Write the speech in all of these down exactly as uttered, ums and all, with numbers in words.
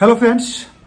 Hello friends,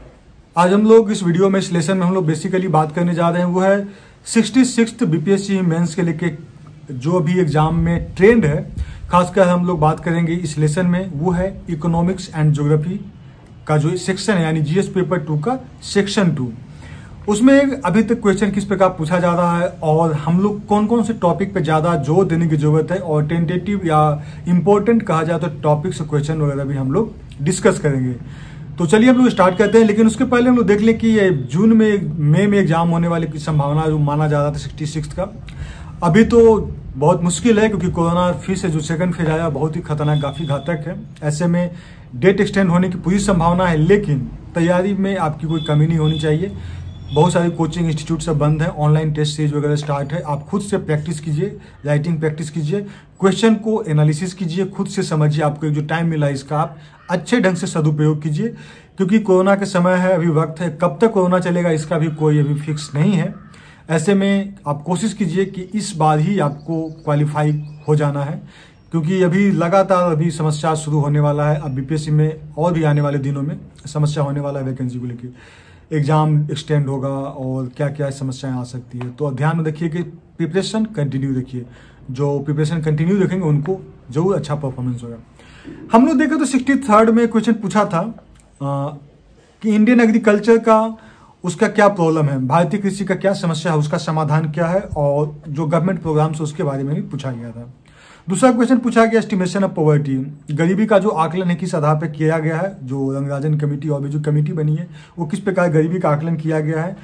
आज हम लोग इस वीडियो में इस लेसन में हम लोग बेसिकली बात करने जा रहे हैं वो है सिक्सटी सिक्स्थ बीपीएससी मेंस के लेके जो भी एग्जाम में ट्रेंड है। खासकर हम लोग बात करेंगे इस लेसन में वो है इकोनॉमिक्स एंड ज्योग्राफी का जो सेक्शन है, यानी जीएस पेपर टू का सेक्शन टू। उसमें अभी तक क्वेश्चन किस प्रकार पूछा जा रहा है और हम लोग कौन कौन से टॉपिक पे ज्यादा जोर देने की जरूरत है और टेंटेटिव या इम्पोर्टेंट कहा जाए तो टॉपिक्स क्वेश्चन वगैरह भी हम लोग डिस्कस करेंगे। तो चलिए हम लोग स्टार्ट करते हैं, लेकिन उसके पहले हम लोग देख लें कि ये जून में मई में एग्जाम होने वाले की संभावना जो माना जा रहा था सिक्सटी सिक्स का, अभी तो बहुत मुश्किल है क्योंकि कोरोना फिर से जो सेकंड फेज आया बहुत ही खतरनाक, काफी घातक है। ऐसे में डेट एक्सटेंड होने की पूरी संभावना है, लेकिन तैयारी में आपकी कोई कमी नहीं होनी चाहिए। बहुत सारे कोचिंग इंस्टीट्यूट सब बंद है, ऑनलाइन टेस्ट सीरीज वगैरह स्टार्ट है। आप खुद से प्रैक्टिस कीजिए, राइटिंग प्रैक्टिस कीजिए, क्वेश्चन को एनालिसिस कीजिए, खुद से समझिए। आपको जो टाइम मिला इसका आप अच्छे ढंग से सदुपयोग कीजिए, क्योंकि कोरोना के समय है, अभी वक्त है। कब तक कोरोना चलेगा इसका भी कोई अभी फिक्स नहीं है। ऐसे में आप कोशिश कीजिए कि इस बार ही आपको क्वालिफाई हो जाना है, क्योंकि अभी लगातार अभी समस्या शुरू होने वाला है। अब बीपीएससी में और भी आने वाले दिनों में समस्या होने वाला है, वैकेंसी को लेकर एग्जाम एक्सटेंड होगा और क्या क्या समस्याएं आ सकती है। तो ध्यान में रखिए कि प्रिपरेशन कंटिन्यू रखिए। जो प्रिपरेशन कंटिन्यू रखेंगे उनको जरूर अच्छा परफॉर्मेंस होगा। हम लोग देखें तो सिक्सटी थर्ड में क्वेश्चन पूछा था आ, कि इंडियन एग्रीकल्चर का उसका क्या प्रॉब्लम है, भारतीय कृषि का क्या समस्या है, उसका समाधान क्या है, और जो गवर्नमेंट प्रोग्राम्स उसके बारे में भी पूछा गया था। दूसरा क्वेश्चन पूछा गया एस्टिमेशन ऑफ पॉवर्टी, गरीबी का जो आकलन है किस आधार पर किया गया है। जो रंगराजन कमेटी और भी जो कमेटी बनी है वो किस प्रकार गरीबी का आकलन किया गया है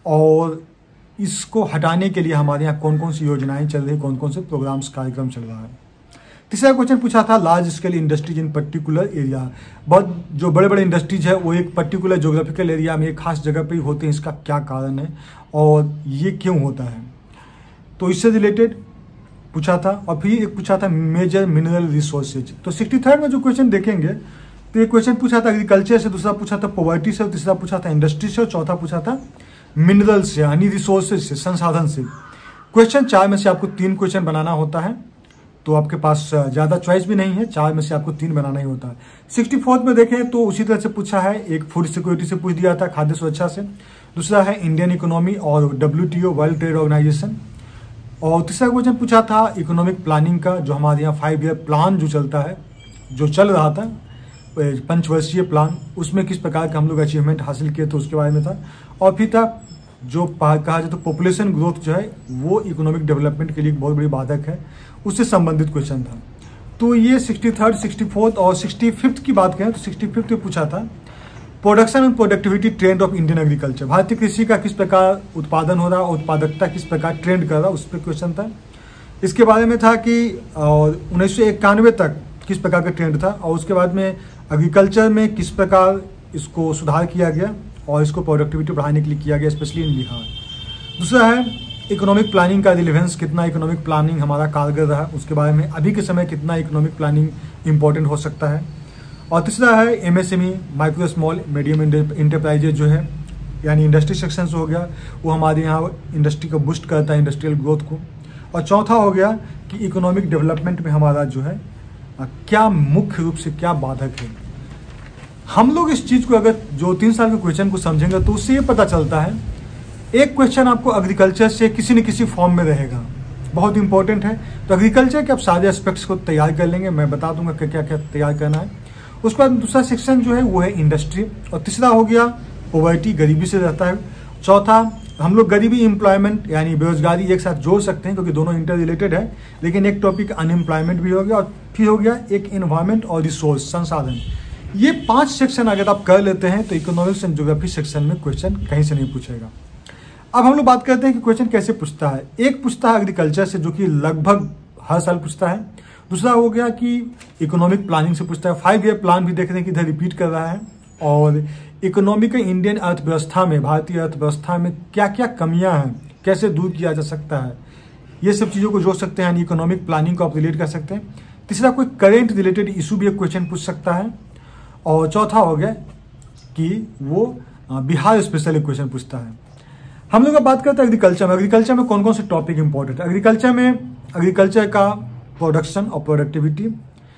और इसको हटाने के लिए हमारे यहाँ कौन कौन सी योजनाएं चल रही, कौन कौन से प्रोग्राम्स कार्यक्रम चल रहा है। तीसरा क्वेश्चन पूछा था large scale industries in particular area, बहुत जो बड़े बड़े इंडस्ट्रीज है वो एक पर्टिकुलर ज्योग्राफिकल एरिया में एक खास जगह पे ही होते हैं, इसका क्या कारण है और ये क्यों होता है, तो इससे रिलेटेड पूछा था। और फिर एक पूछा था मेजर मिनरल रिसोर्सेज। तो सिक्सटी थर्ड में जो क्वेश्चन देखेंगे तो एक क्वेश्चन पूछा था एग्रीकल्चर से, दूसरा पूछा था पॉवर्टी से, तीसरा पूछा था इंडस्ट्री से और चौथा पूछा था मिनरल से यानी रिसोर्सेज से, संसाधन से। क्वेश्चन चार में से आपको तीन क्वेश्चन बनाना होता है, तो आपके पास ज्यादा चॉइस भी नहीं है, चार में से आपको तीन बनाना ही होता है। सिक्सटी फोर्थ में देखें तो उसी तरह से पूछा है, एक फूड सिक्योरिटी से पूछ दिया था, खाद्य सुरक्षा से, दूसरा है इंडियन इकोनॉमी और डब्ल्यूटीओ वर्ल्ड ट्रेड ऑर्गेनाइजेशन, और तीसरा क्वेश्चन पूछा था इकोनॉमिक प्लानिंग का, जो हमारे यहाँ फाइव ईयर प्लान जो चलता है, जो चल रहा था पंचवर्षीय प्लान, उसमें किस प्रकार का हम लोग अचीवमेंट हासिल किए थे उसके बारे में था। और फिर था जो कहा जाए तो पॉपुलेशन ग्रोथ जो है वो इकोनॉमिक डेवलपमेंट के लिए बहुत बड़ी बाधक है, उससे संबंधित क्वेश्चन था। तो ये सिक्सटी थर्ड सिक्सटी फोर्थ और सिक्सटी फिफ्थ की बात करें तो सिक्सटी फिफ्थ में पूछा था production and productivity trend of Indian agriculture, भारतीय कृषि का किस प्रकार उत्पादन हो रहा है, उत्पादकता किस प्रकार ट्रेंड कर रहा है, उस पर क्वेश्चन था। इसके बारे में था कि उन्नीस सौ इक्यानवे तक किस प्रकार का ट्रेंड था और उसके बाद में एग्रीकल्चर में किस प्रकार इसको सुधार किया गया और इसको प्रोडक्टिविटी बढ़ाने के लिए किया गया, स्पेशली इन बिहार। दूसरा है इकोनॉमिक प्लानिंग का रिलेवेंस, कितना इकोनॉमिक प्लानिंग हमारा कारगर रहा, उसके बारे में अभी के समय कितना इकोनॉमिक प्लानिंग इंपॉर्टेंट हो सकता है। और तीसरा है MSME, micro small medium enterprises जो है, यानी इंडस्ट्री सेक्शन हो गया, वो हमारे यहाँ इंडस्ट्री को बूस्ट करता है, इंडस्ट्रियल ग्रोथ को। और चौथा हो गया कि इकोनॉमिक डेवलपमेंट में हमारा जो है क्या मुख्य रूप से क्या बाधक है। हम लोग इस चीज को अगर जो तीन साल के क्वेश्चन को समझेंगे तो उससे ये पता चलता है, एक क्वेश्चन आपको एग्रीकल्चर से किसी न किसी फॉर्म में रहेगा, बहुत इंपॉर्टेंट है। तो एग्रीकल्चर के आप सारे एस्पेक्ट्स को तैयार कर लेंगे, मैं बता दूंगा कि क्या क्या तैयार करना है। उसके बाद दूसरा सेक्शन जो है वो है इंडस्ट्री, और तीसरा हो गया पॉवर्टी, गरीबी से रहता है। चौथा हम लोग गरीबी, एम्प्लॉयमेंट यानी बेरोजगारी एक साथ जोड़ सकते हैं क्योंकि दोनों इंटर रिलेटेड है, लेकिन एक टॉपिक अनएम्प्लॉयमेंट भी हो गया। और फिर हो गया एक एनवायरमेंट और रिसोर्स, संसाधन। ये पांच सेक्शन अगर आप कर लेते हैं तो इकोनॉमिक्स एंड ज्योग्राफी सेक्शन में क्वेश्चन कहीं से नहीं पूछेगा। अब हम लोग बात करते हैं कि क्वेश्चन कैसे पूछता है। एक पूछता है एग्रीकल्चर से, जो कि लगभग हर साल पूछता है। दूसरा हो गया कि इकोनॉमिक प्लानिंग से पूछता है, फाइव ईयर प्लान भी देख रहे हैं कि इधर रिपीट कर रहा है। और इकोनॉमिक इंडियन अर्थव्यवस्था में, भारतीय अर्थव्यवस्था में क्या क्या कमियां हैं, कैसे दूर किया जा सकता है, ये सब चीजों को जोड़ सकते हैं, यानी इकोनॉमिक प्लानिंग को आप रिलेट कर सकते हैं। तीसरा कोई करेंट रिलेटेड इशू भी एक क्वेश्चन पूछ सकता है। और चौथा हो गया कि वो बिहार स्पेशल एक क्वेश्चन पूछता है। हम लोग अब बात करते हैं एग्रीकल्चर में। एग्रीकल्चर में कौन कौन से टॉपिक इंपॉर्टेंट है। एग्रीकल्चर में एग्रीकल्चर का प्रोडक्शन और प्रोडक्टिविटी,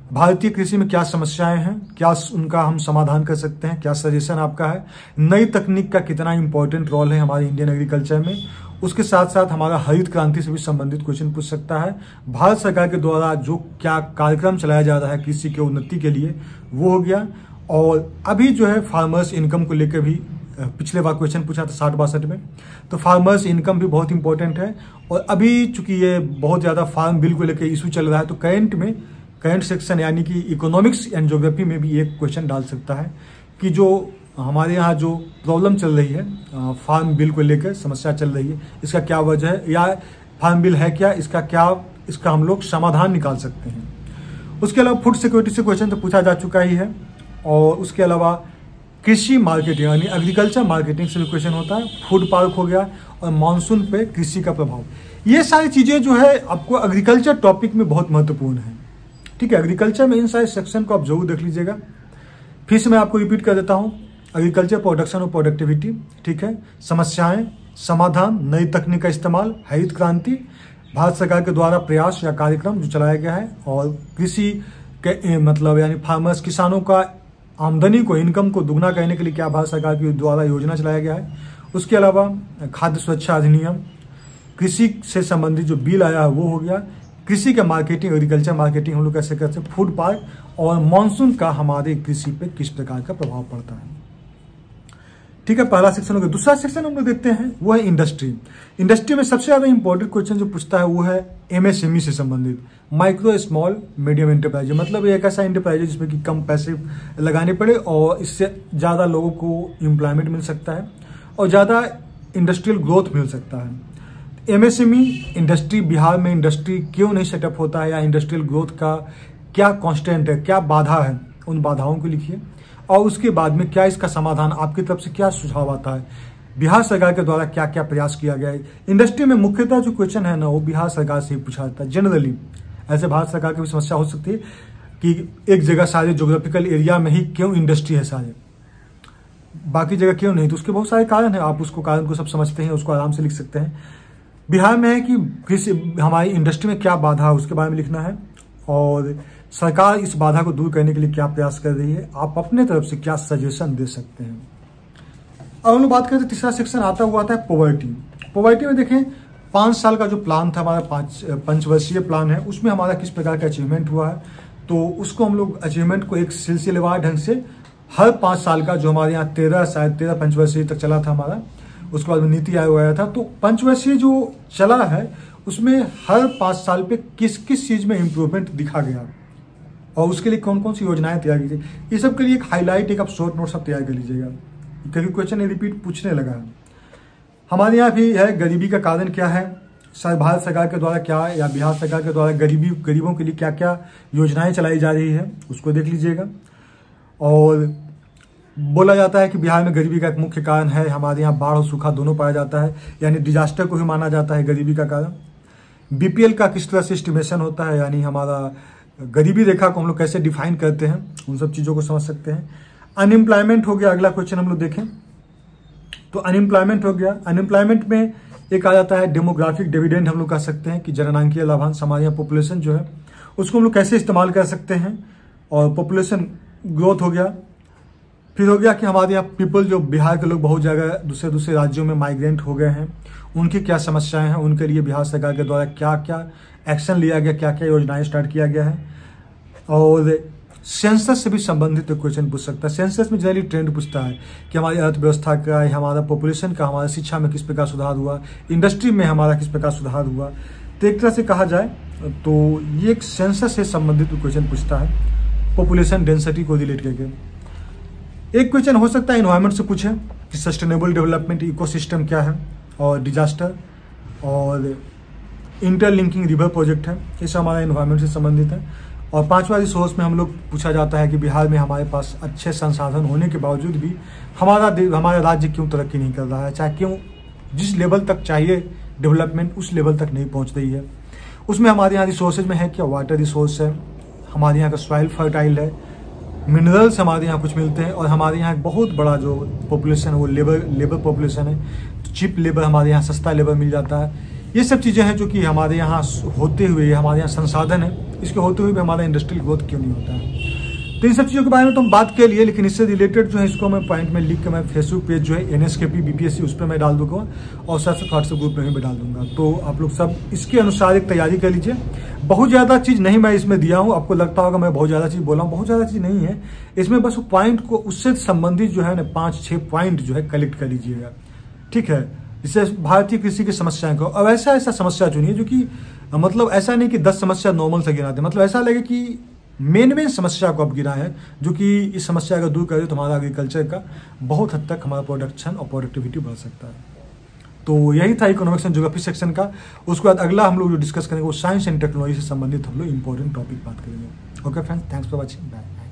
भारतीय कृषि में क्या समस्याएं हैं, क्या उनका हम समाधान कर सकते हैं, क्या सजेशन आपका है, नई तकनीक का कितना इंपॉर्टेंट रोल है हमारे इंडियन एग्रीकल्चर में। उसके साथ साथ हमारा हरित क्रांति से भी संबंधित क्वेश्चन पूछ सकता है। भारत सरकार के द्वारा जो क्या कार्यक्रम चलाया जा रहा है कृषि के उन्नति के लिए, वो हो गया। और अभी जो है फार्मर्स इनकम को लेकर भी पिछले बार क्वेश्चन पूछा था साठ बासठ में, तो फार्मर्स इनकम भी बहुत इंपॉर्टेंट है। और अभी चूंकि ये बहुत ज़्यादा फार्म बिल को लेकर इशू चल रहा है, तो करंट में करंट सेक्शन यानी कि इकोनॉमिक्स एंड ज्योग्राफी में भी एक क्वेश्चन डाल सकता है कि जो हमारे यहाँ जो प्रॉब्लम चल रही है फार्म बिल को लेकर, समस्या चल रही है, इसका क्या वजह है, या फार्म बिल है क्या, इसका क्या इसका हम लोग समाधान निकाल सकते हैं। उसके अलावा फूड सिक्योरिटी से क्वेश्चन तो पूछा जा चुका ही है। और उसके अलावा कृषि मार्केटिंग यानी एग्रीकल्चर मार्केटिंग से भी क्वेश्चन होता है। फूड पार्क हो गया और मानसून पे कृषि का प्रभाव, ये सारी चीज़ें जो है आपको एग्रीकल्चर टॉपिक में बहुत महत्वपूर्ण है। ठीक है, एग्रीकल्चर में इन सारे सेक्शन को आप जरूर देख लीजिएगा। फिर से मैं आपको रिपीट कर देता हूँ, एग्रीकल्चर प्रोडक्शन और प्रोडक्टिविटी, ठीक है, समस्याएं, समाधान, नई तकनीक का इस्तेमाल, हरित क्रांति, भारत सरकार के द्वारा प्रयास या कार्यक्रम जो चलाया गया है, और कृषि के मतलब यानी फार्मर्स किसानों का आमदनी को, इनकम को दुगना करने के लिए क्या भारत सरकार के द्वारा योजना चलाया गया है। उसके अलावा खाद्य सुरक्षा अधिनियम, कृषि से संबंधित जो बिल आया है वो हो गया। कृषि का मार्केटिंग, एग्रीकल्चर मार्केटिंग हम लोग कैसे करते हैं, फूड पार्क, और मानसून का हमारे कृषि पे किस प्रकार का प्रभाव पड़ता है। ठीक है, पहला सेक्शन हो गया। दूसरा सेक्शन हम लोग देखते हैं वो है इंडस्ट्री। इंडस्ट्री में सबसे ज्यादा इंपॉर्टेंट क्वेश्चन जो पूछता है वो है एमएसएमई से संबंधित, माइक्रो स्मॉल मीडियम एंटरप्राइज। मतलब ये एक ऐसा एंटरप्राइज है जिसमें कि कम पैसे लगाने पड़े और इससे ज्यादा लोगों को एम्प्लॉयमेंट मिल सकता है और ज्यादा इंडस्ट्रियल ग्रोथ मिल सकता है। एमएसएमई इंडस्ट्री, बिहार में इंडस्ट्री क्यों नहीं सेटअप होता है, या इंडस्ट्रियल ग्रोथ का क्या कांस्टेंट है, क्या बाधा है, उन बाधाओं को लिखिए। और उसके बाद में क्या इसका समाधान, आपकी तरफ से क्या सुझाव आता है, बिहार सरकार के द्वारा क्या क्या प्रयास किया गया है। इंडस्ट्री में मुख्यतः जो क्वेश्चन है ना वो बिहार सरकार से ही पूछा जाता है। जनरली ऐसे भारत सरकार की भी समस्या हो सकती है कि एक जगह सारे ज्योग्राफिकल एरिया में ही क्यों इंडस्ट्री है, सारे बाकी जगह क्यों नहीं, तो उसके बहुत सारे कारण है। आप उसको कारण को सब समझते हैं, उसको आराम से लिख सकते हैं। बिहार में है कि कृषि हमारी इंडस्ट्री में क्या बाधा है उसके बारे में लिखना है, और सरकार इस बाधा को दूर करने के लिए क्या प्रयास कर रही है, आप अपने तरफ से क्या सजेशन दे सकते हैं। अब हम लोग बात करते हैं, तीसरा सेक्शन आता हुआ आता है पॉवर्टी। पॉवर्टी में देखें पाँच साल का जो प्लान था हमारा, पाँच पंचवर्षीय प्लान है, उसमें हमारा किस प्रकार का अचीवमेंट हुआ है। तो उसको हम लोग अचीवमेंट को एक सिलसिलेवार ढंग से हर पाँच साल का, जो हमारे यहाँ तेरह शायद तेरह पंचवर्षीय तक चला था हमारा, उसके बाद में नीति आयोग आया था, तो पंचवर्षीय जो चला है उसमें हर पाँच साल पे किस किस चीज़ में इम्प्रूवमेंट दिखा गया और उसके लिए कौन कौन सी योजनाएं तैयार की गई, ये सब के लिए एक हाईलाइट, एक आप शॉर्ट नोट सब तैयार कर लीजिएगा, क्योंकि क्वेश्चन रिपीट पूछने लगा है। हमारे यहाँ भी है गरीबी का कारण क्या है, शायद भारत सरकार के द्वारा क्या, या बिहार सरकार के द्वारा गरीबी गरीबों के लिए क्या क्या योजनाएं चलाई जा रही है, उसको देख लीजिएगा। और बोला जाता है कि बिहार में गरीबी का एक मुख्य कारण है, हमारे यहाँ बाढ़ और सूखा दोनों पाया जाता है, यानी डिजास्टर को ही माना जाता है गरीबी का कारण। बीपीएल का किस तरह से एस्टिमेशन होता है, यानी हमारा गरीबी रेखा को हम लोग कैसे डिफाइन करते हैं, उन सब चीज़ों को समझ सकते हैं। अनएम्प्लॉयमेंट हो गया, अगला क्वेश्चन हम लोग देखें तो अनएम्प्लॉयमेंट हो गया। अनएम्प्लॉयमेंट में एक आ जाता है डेमोग्राफिक डिविडेंड, हम लोग कह सकते हैं कि जननांकीय लाभांश, हमारे यहाँ पॉपुलेशन जो है उसको हम लोग कैसे इस्तेमाल कर सकते हैं, और पॉपुलेशन ग्रोथ हो गया। फिर हो गया कि हमारे यहाँ पीपल, जो बिहार के लोग बहुत जगह दूसरे दूसरे राज्यों में माइग्रेंट हो गए हैं, उनकी क्या समस्याएं हैं, उनके लिए बिहार सरकार के द्वारा क्या क्या एक्शन लिया गया, क्या क्या योजनाएं स्टार्ट किया गया है। और सेंसस से भी संबंधित क्वेश्चन पूछ सकता है। सेंसस में जनरली ट्रेंड पूछता है कि हमारी अर्थव्यवस्था का, हमारा पॉपुलेशन का, हमारा शिक्षा में किस प्रकार सुधार हुआ, इंडस्ट्री में हमारा किस प्रकार सुधार हुआ। तो एक तरह से कहा जाए तो ये एक सेंसस से संबंधित क्वेश्चन पूछता है, पॉपुलेशन डेंसिटी को रिलेट करके। एक क्वेश्चन हो सकता है एनवायरमेंट से पूछे कि सस्टेनेबल डेवलपमेंट, इकोसिस्टम क्या है, और डिजास्टर, और इंटरलिंकिंग रिवर प्रोजेक्ट है, ये सब हमारा एनवायरमेंट से संबंधित है। और पांचवा रिसोर्स में हम लोग पूछा जाता है कि बिहार में हमारे पास अच्छे संसाधन होने के बावजूद भी हमारा हमारा राज्य क्यों तरक्की नहीं कर रहा है, चाहे क्यों जिस लेवल तक चाहिए डेवलपमेंट उस लेवल तक नहीं पहुंच रही है। उसमें हमारे यहाँ रिसोर्सेज में है क्या, वाटर रिसोर्स है, हमारे यहाँ का सॉइल फर्टाइल है, मिनरल्स हमारे यहाँ कुछ मिलते हैं, और हमारे यहाँ एक बहुत बड़ा जो पॉपुलेशन है वो लेबर लेबर पॉपुलेशन है, तो चीप लेबर हमारे यहाँ, सस्ता लेबर मिल जाता है। ये सब चीज़ें हैं जो कि हमारे यहाँ होते हुए हमारे यहाँ संसाधन है इसके होते हुए भी हमारा इंडस्ट्रियल ग्रोथ क्यों नहीं होता है। तो इन सब चीज़ों के बारे में तो हम बात के लिए, लेकिन इससे रिलेटेड जो है इसको मैं पॉइंट में लिख के मैं फेसबुक पेज जो है एनएसकेपी बीपीएससी उस पर मैं डाल दूंगा और साथ साथ व्हाट्सएप ग्रुप में भी डाल दूंगा। तो आप लोग सब इसके अनुसार एक तैयारी कर लीजिए। बहुत ज़्यादा चीज़ नहीं मैं इसमें दिया हूँ, आपको लगता होगा मैं बहुत ज़्यादा चीज़ बोला हूँ, बहुत ज़्यादा चीज़ नहीं है इसमें। बस पॉइंट को उससे संबंधित जो है ना पाँच छः पॉइंट जो है कलेक्ट कर लीजिएगा, ठीक है। इससे भारतीय कृषि की समस्याएं को, अब ऐसा ऐसा समस्या चुनिए जो कि मतलब ऐसा नहीं कि दस समस्या नॉर्मल से गिनाते, मतलब ऐसा लगे कि मेन मेन समस्या को आप गिरा है, जो कि इस समस्या को दूर करे तो हमारा एग्रीकल्चर का बहुत हद तक हमारा प्रोडक्शन और प्रोडक्टिविटी बढ़ सकता है। तो यही था इकोनॉमिक्स एंड ज्योग्राफी सेक्शन का। उसके बाद अगला हम लोग जो डिस्कस करेंगे वो साइंस एंड टेक्नोलॉजी से संबंधित हम लोग इंपॉर्टेंट टॉपिक बात करेंगे। Okay friends, thanks for watching, bye.